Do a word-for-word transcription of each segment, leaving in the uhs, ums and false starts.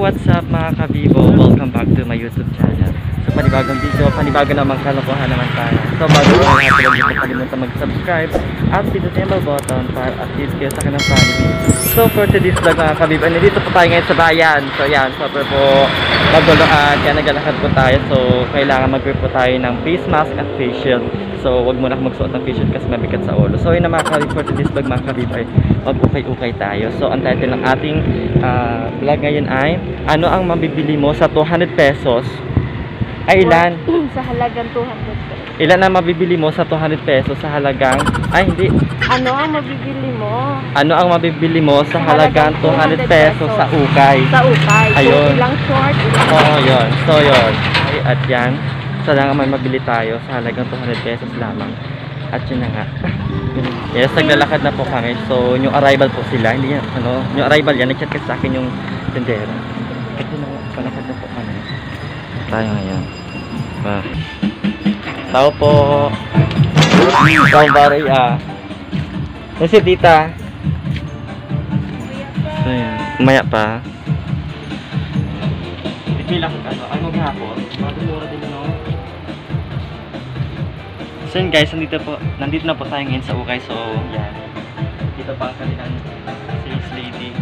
what's up mga kabibo? Welcome back to my YouTube channel. So panibagong video, panibago namang kalokohan naman tayo. So bago ko nga tulad dito, kalimutan mag-subscribe at pindutin ang bell button para update kayo sa kanang family. So for today's vlog mga kabibo, nandito po tayo ngayon sa bayan. So yan, super po maguluhan, kaya naglalakad po tayo. So kailangan mag-wear po tayo ng face mask at face shield. So wag muna magsuot ng face shield kasi mabigat sa ulo. So yun na mga kabibo, for today's vlog mga kabibo ay mag-ukay-ukay tayo. So ang title ng ating uh, vlog ngayon ay ano ang mabibili mo sa two hundred pesos? Ay ilan? Sa halagang two hundred pesos. Ilan ang mabibili mo sa two hundred pesos sa halagang ay hindi. Ano ang mabibili mo? Ano ang mabibili mo sa halagang two hundred pesos sa ukay? Sa ukay. Ayun. So, ilang short, ilang Oo, yun. So yun. Ay, at yan. Sa lang may mabili tayo sa halagang two hundred pesos lamang. At yun na nga. Yes, naglalakad na po kami. So, yung arrival po sila. Hindi yan, ano, yung arrival yan. Nag-chat kasi sa akin yung tendero. At yun na nga, palakad na po kami. Tayo ngayon. Ah. Tao po. Tao bari ah. Kasi tita. So yan. Umaya pa. Ipila ko ano. Ano maghapon? Madumura din no. So yun guys, nandito po, nandito na po tayo ngayon sa ukay. So yan. Dito pa ang kanilang sales lady.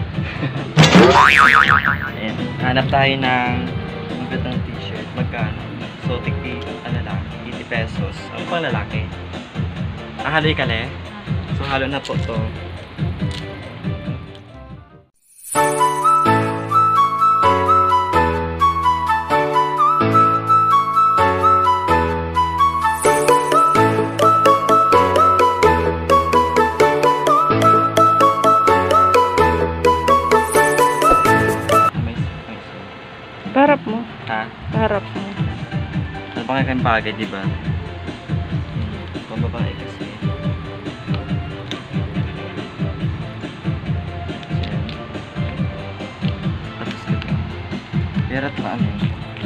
Ayan. Hanap tayo ng magandang t-shirt. Magkano? So tigpi, ano lang, eighty pesos. Ano pang lalaki? Ah, haloy ka le? So halo na po to. Harap mo. Ha? Harap mo. Ano pa kayang bagay, di ba? Kung babae kasi. Tapos ito. Pero ito ano yun?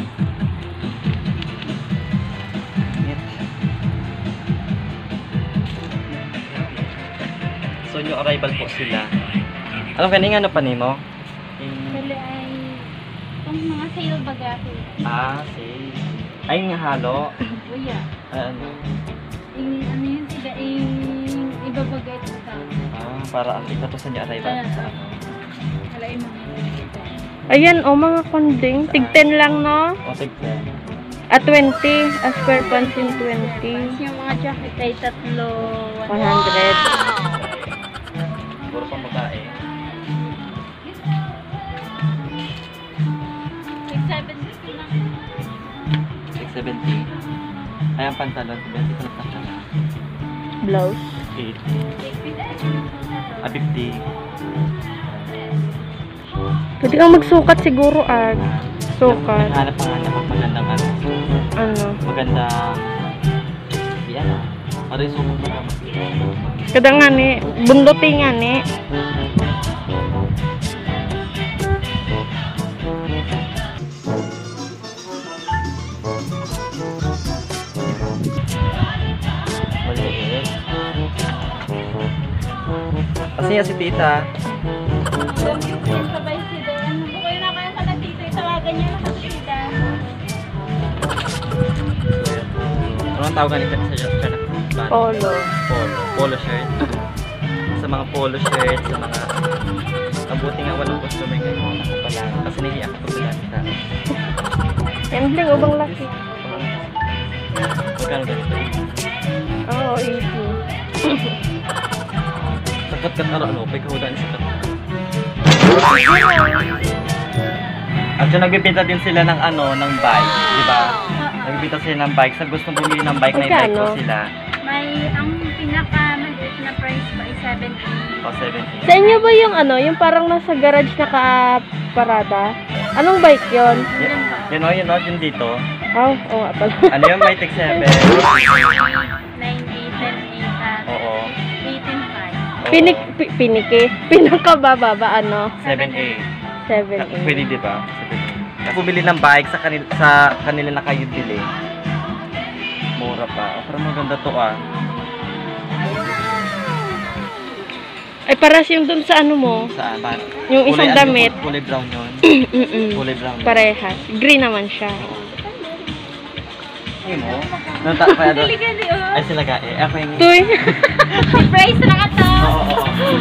So yung arrival po sila. Anong kaning ano pa nimo? Dali ay itong mga sale bagay. Ah, sale. Ay nga halo. Kuya. Ano? Yung ano yun sila yung ibabagay ito sa Ah, para ang kita to sa niya arrival sa ano. wala yung mga ayan o mga konding. Tig ten lang no? O tignan. At twenty. A square pants yung twenty. Yung mga jacket ay tatlo. one hundred. Puro pang babae. six seventy lang. six seventy. Ay, ang pantalon. twenty ko lang na. Blouse. eight. Ah, fifty. Pwede kang magsukat siguro at sukat. Naghanap pa nga ng magandang ano. Ano? Magandang... Yan ah. Ano yung sukat mo naman? Kada nga ni, bunduti nga ni. Maliit. Kasi nga si tita. Sabay sila. Ano ko yun ako yung kalatito. Itawagan niya na kasida. Anong tawag ganito sa shirt? Polo. Polo. Polo shirt. Sa mga polo shirt, sa mga... Mabuti nga walang customer ngayon. Ako pala. Kasi nahiyak ko sila kita. Yan bling, ubang laki. Magkano ganito? Oo, eighty. Sakat ka taro, ano? Pwede kahudan sakat. At yung nagbibinta din sila ng ano, ng bike, di ba? Nagbibinta sila ng bike. Sa gustong bumili ng bike, na i-bike ko sila. May, ang pinaka-maliit na price pa ay seventy. O, seventy. Sa inyo ba yung ano, yung parang nasa garage naka-parada? Anong bike yon? Yun, yun o, yun o, yun dito. Oh, oo nga pala. Ano yung may tech seven? nine eight, ten eight, at Oo. eighteen five. Oo. Pinik, pi, piniki. Pinakababa ba ano? seven eight. seven, Ah, eight. Pwede di ba? Ako bili ng bike sa kanila, sa kanila na kayo bili. Mura pa. Oh, pero maganda to ah. Ay, paras yung dun sa ano mo. Saan? Ba? Yung isang Kulay, ano damit. Kulay brown yun. Mm-mm. Kulay brown. Parehas. Green naman siya. Hindi mo? Nung ta kaya doon. Gali-gali, oh. Ay sila ka eh. Ako yung... Tuy. Price na ka to. Oo, oo, oo.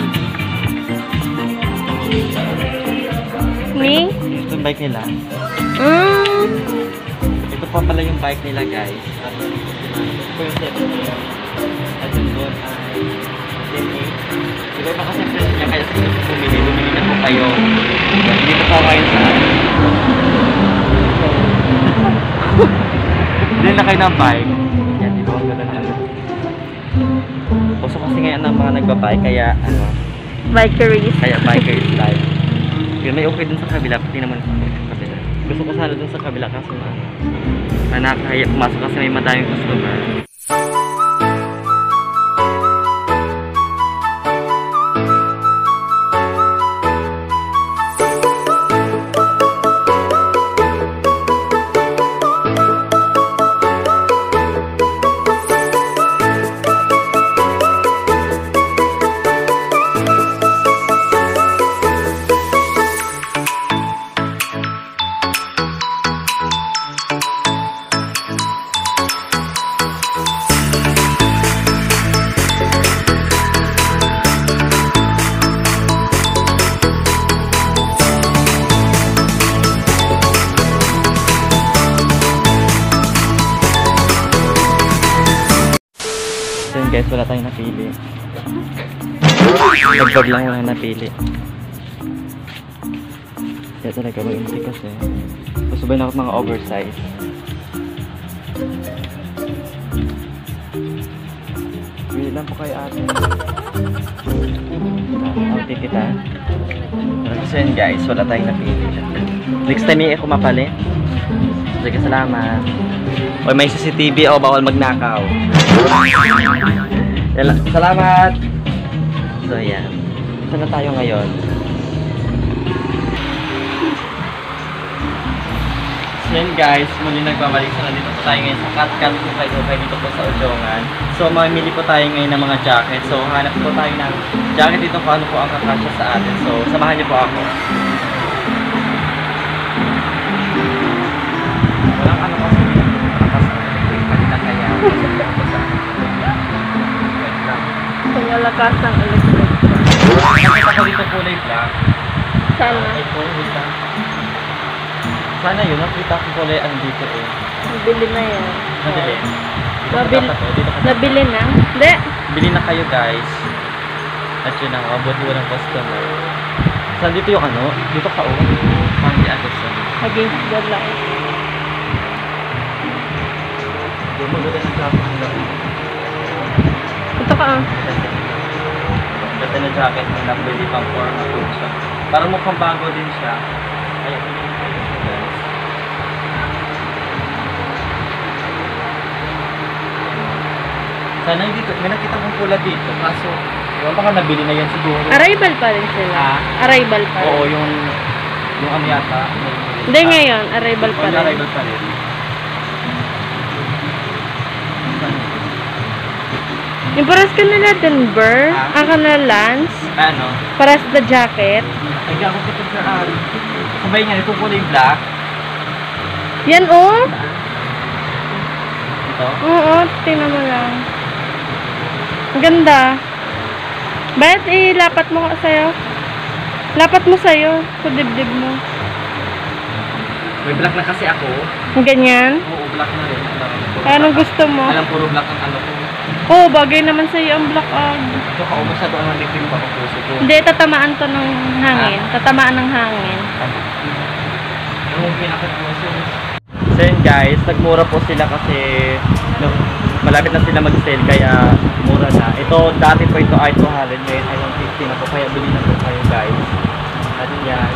Ni? Ito yung bike nila. Mm. Ito pa pala yung bike nila guys. Ito yung set nila. At yung doon ay ten A. Diba iba kasi presyo niya kaya sa bumili. Bumili na po kayo. Hindi po kayo kayo sa akin. Bili na kayo ng bike. Yan, di ba? Ang ganda na ano. Puso kasi ngayon ng mga nagbabike kaya ano. Bikeries. Kaya biker's life. Yun, may okay dun sa kabila. Pati naman sa kabila. Gusto ko sana dun sa kabila kasi na na nakakaya pumasok kasi may madaming customer. So yun guys, wala tayong napili. Nag-vlog lang wala napili. Kaya talaga mag-inti kasi. Susubay na ako mga oversize. Bili lang po kayo ate. Ah, okay kita. So yun guys, wala tayong napili. Next time eh, ako mapalit. Sige, salamat. O may C C T V o bawal magnakaw. Yala, salamat. So yan. Saan na tayo ngayon? So yan guys, muli nagbabalik sa nandito po tayo ngayon sa Cat-Cat po kayo kayo dito po sa Udjongan. So mamili po tayo ngayon ng mga jacket. So hanap po tayo ng jacket dito kung ano po ang kakasya sa atin. So samahan niyo po ako. Walang ano kasi Kanya lakas ng electric. nakita ko dito kulay black. Sana. Ito, wait lang. Sana yun, nakita ko kulay ano dito eh. Nabili na yan. Nabili. Dito Nabili. ka dapat, oh. Dito ka dapat. Nabili na? Hindi. Bili na kayo guys. At yun ang mabuti ng customer. Saan dito yung ano? Dito ka oh. Pang di Anderson. Against the light. Yung maganda ng traffic nila. Ito ka ah. Ganda na jacket nila. Pwede pang formal din siya. Parang mukhang bago din siya. Ay, guys. Sana hindi ko, may nakita kong pula dito. Kaso, yung baka nabili na yan siguro. Arrival pa rin sila. Ah? Arrival pa rin. Oo, yung, yung ano yata. Hindi ngayon, arrival pa On rin. arrival pa rin. Yung paras ka nila Denver, Ah? ang ka na Lance, Ano? paras the jacket. Ay, gago ko ito sa ari. Sabay nga, itong kulay black. Yan oh. Ito. Oo, tingnan mo lang. Ang ganda. Bakit ilapat mo ka sa'yo? Lapat mo sa'yo, sa dibdib mo. May black na kasi ako. Ang ganyan. Oo, black na rin. Anong gusto mo? Alam, puro black ang ano ko. Oo, oh, bagay naman sa'yo ang black ah. Ito ka, masyado ang nalitim pa ang puso ko. Hindi, tatamaan to ng hangin. Tatamaan ng hangin. Yung pinaka-puso. So yun guys, nagmura po sila kasi no, malapit na sila mag-sale kaya mura na. Ito, dati po ito ay two hundred, ngayon ay one fifty na po. Kaya bili na po kayo guys. At yan.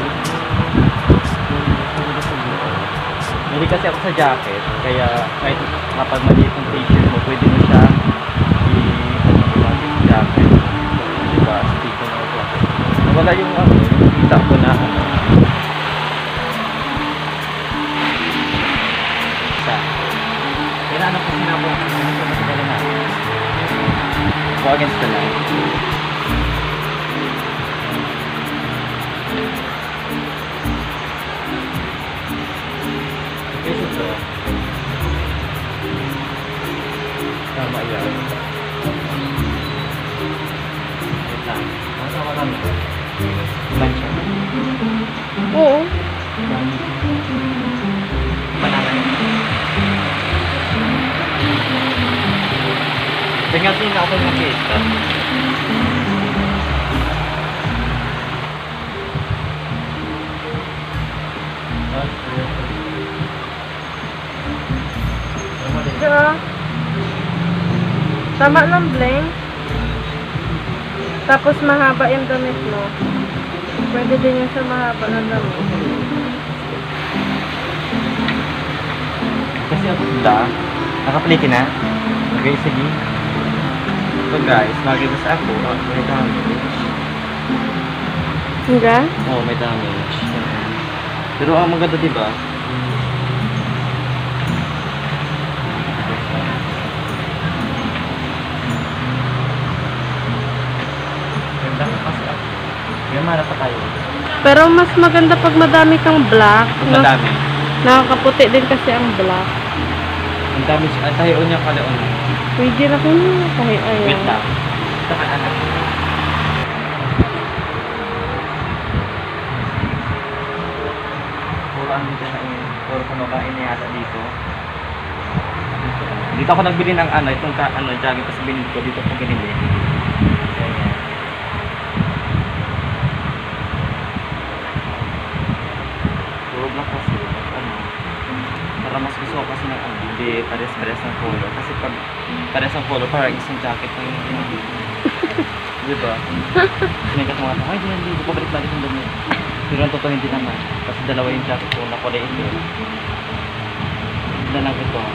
Hindi kasi ako sa jacket, kaya kahit kapag maliit yung t-shirt mo, pwede mo siya i- jacket. Diba? Sticker na ako. Wala yung ano, yung kita ko na ano. Isa. Kaya ano po sinabot ko ano po matagala na. Go against the line. hindi na ako nakita. Diba? Tama lang, Bling. Tapos mahaba yung damit mo. Pwede din yung sa mahaba ng damit. Kasi ako sila, nakapaliki na. Okay, sige. So guys, magigas ako. Oh, may damage. Hangga? Oo, oh, may damage. Pero ang maganda, diba? Ganda ka kasi ako. Kaya marap pa tayo. Pero mas maganda pag madami kang black. Pag no? madami. Nakakaputi din kasi ang black. Ang dami siya. Ay, tayo niya pala. Pwede na ko na. Kahit ayaw. Wait lang. Saka anak. Puro ang dito na yun. Puro kumakain na yata dito. Dito ako nagbili ng ano, itong ka, ano, jogging, tapos binili ko. Dito ko binili. Ganyan. Puro black kasi. Ano, para mas gusto ko kasi ng ano, hindi pares-pares ng color. Kasi pag pares ng color, parang isang jacket na yung pinili. Diba? Sinikat mga tao, ay di hindi, di pabalik-balik yung dumi. Pero ang totoo hindi naman. Kasi dalawa yung jacket ko na kulay ito. Ito lang ito.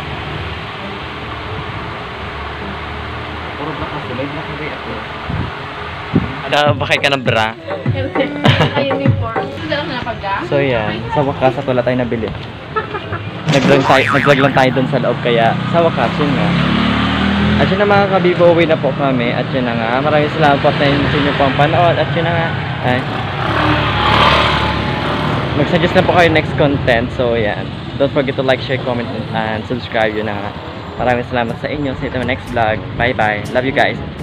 Puro black kasi, may black na ako. Ada, bakay ka ng bra? uniform. Hindi ako napagda. So yan, sa wakas at wala tayong nabili. Nag-vlog tayo, nag-vlog lang tayo dun sa loob kaya sa wakas yun nga. At yun na mga kabibo, uwi na po kami. At yun na nga, maraming salamat po sa inyo po ang panood. At yun na nga, ay, mag-suggest na po kayo next content. So yan, don't forget to like, share, comment, and subscribe. Yun na nga, maraming salamat sa inyo. See you in the next vlog. Bye bye, love you guys.